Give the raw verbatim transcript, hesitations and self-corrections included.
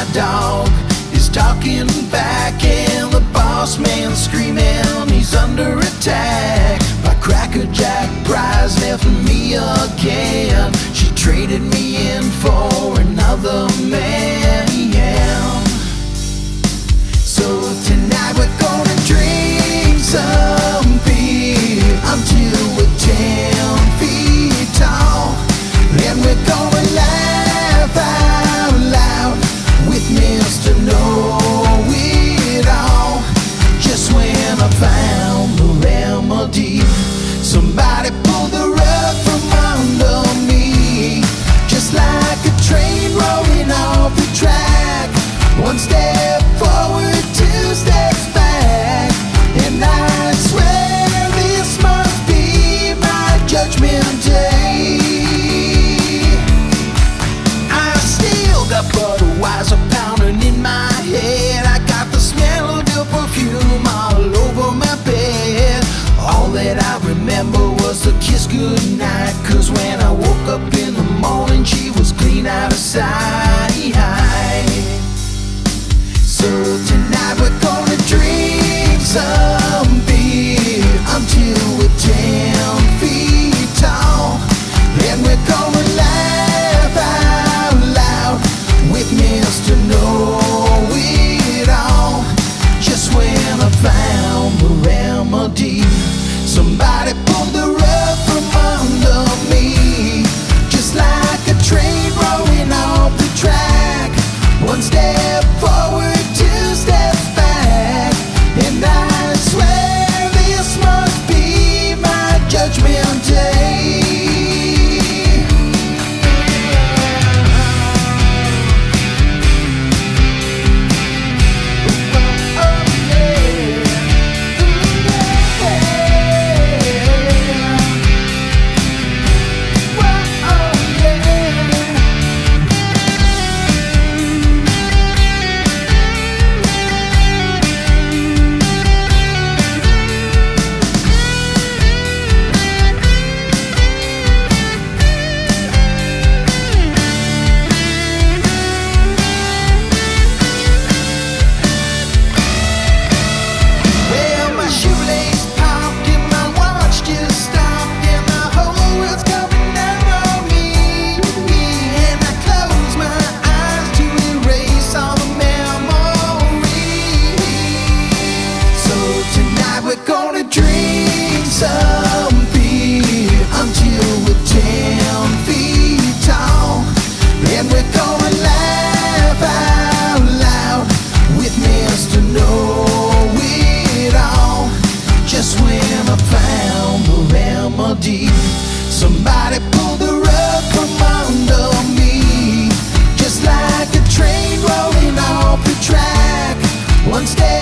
my dog is talking back, and the boss man screaming he's under attack by Cracker Jack. Prize left me again. She traded me in for another man. So tonight we're gonna drink some beer until we're ten feet tall, and we're gonna laugh out loud with Mister Know-It-All. Just when I found the remedy, somebody pulled the rug from under me, just like a train rolling off the track. One step forward, two steps back, and I swear this must be my judgment day. I still got Budweiser pounding in my head. I got the smell of your perfume all over my bed. All that I remember was the kiss goodnight, 'cause when I woke up in the morning she was clean out of sight. So tonight we're gonna drink some beer until we're ten feet tall, and we're gonna laugh out loud with Mister Know-It-All. Just when I found the remedy, somebody pulled the rug from under me, just like a train rolling off the track. One step forward, two steps back, and I swear this must be my judgment day. Some beer until we're ten feet tall, and we're gonna laugh out loud with Mister Know-It-All. Just when I found the remedy, somebody pulled the rug from under me, just like a train rolling off the track. One step